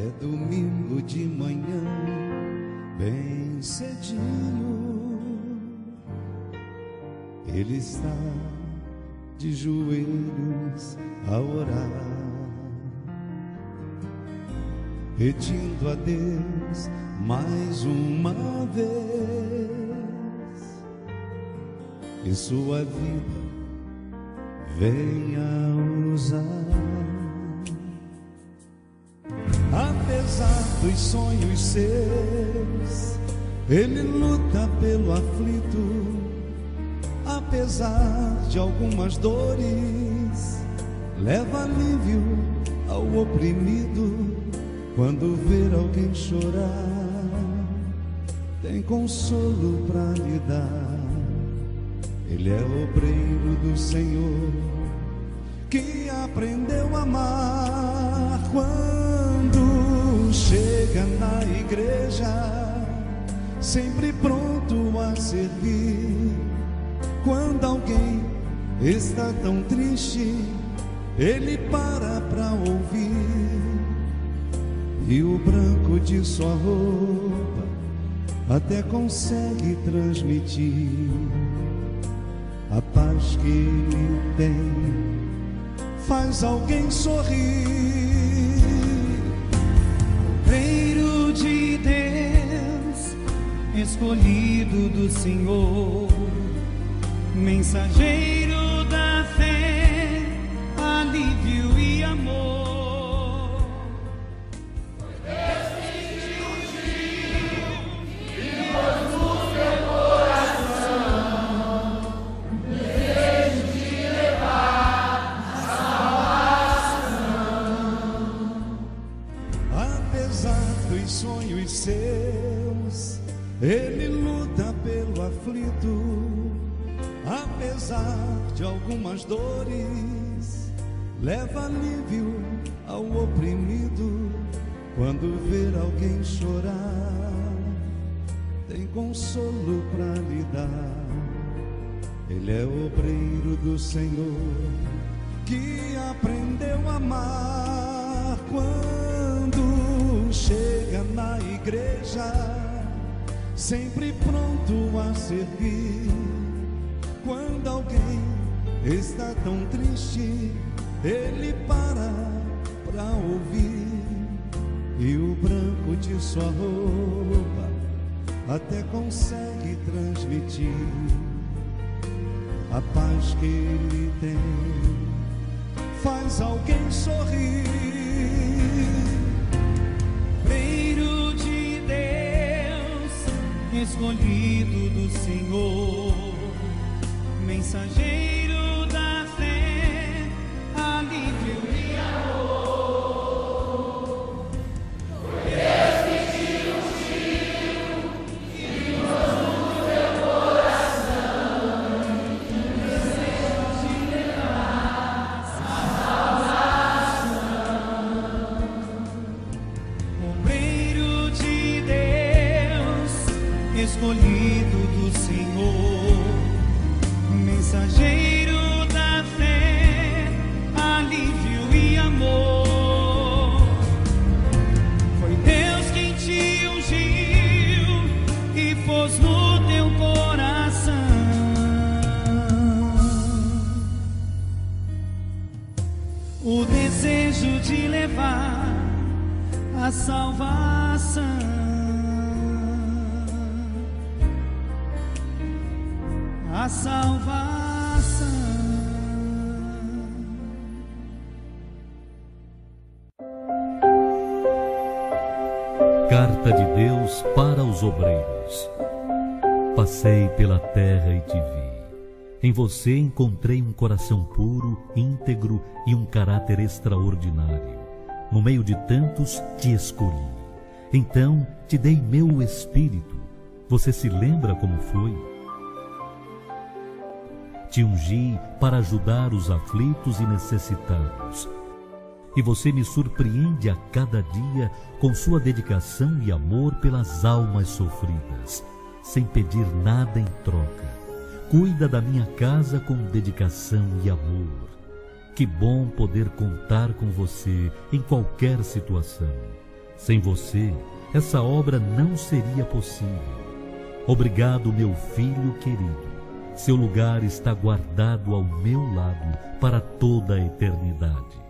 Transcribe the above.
É domingo de manhã, bem cedinho, ele está de joelhos a orar, pedindo a Deus mais uma vez que sua vida venha usar. Apesar dos sonhos seus, ele luta pelo aflito. Apesar de algumas dores, leva alívio ao oprimido. Quando ver alguém chorar, tem consolo pra lhe dar. Ele é obreiro do Senhor, que aprendeu a amar. Quando chega na igreja, sempre pronto a servir. Quando alguém está tão triste, ele para pra ouvir. E o branco de sua roupa até consegue transmitir a paz que ele tem, faz alguém sorrir. Obreiro de Deus, escolhido do Senhor, mensageiro da fé, alívio e amor. Sonhos seus, ele luta pelo aflito. Apesar de algumas dores, leva alívio ao oprimido. Quando ver alguém chorar, tem consolo pra lhe dar. Ele é obreiro do Senhor, que aprendeu a amar. Quando chega na igreja, sempre pronto a servir. Quando alguém está tão triste, ele para pra ouvir. E o branco de sua roupa até consegue transmitir a paz que ele tem, faz alguém sorrir. Obreiro de Deus, escolhido do Senhor, mensageiro da fé, alívio e amor. Foi Deus que te ungiu e pôs no teu coração o desejo de levar a salvação. Obreiro de Deus, escolhido do Senhor, mensageiro da fé, alívio e amor. Foi Deus quem te ungiu e pôs no teu coração o desejo de levar a salvação. A salvação. Carta de Deus para os obreiros. Passei pela terra e te vi. Em você encontrei um coração puro, íntegro e um caráter extraordinário. No meio de tantos, te escolhi. Então te dei meu espírito. Você se lembra como foi? Te ungi para ajudar os aflitos e necessitados. E você me surpreende a cada dia com sua dedicação e amor pelas almas sofridas, sem pedir nada em troca. Cuida da minha casa com dedicação e amor. Que bom poder contar com você em qualquer situação. Sem você, essa obra não seria possível. Obrigado, meu filho querido. Seu lugar está guardado ao meu lado para toda a eternidade.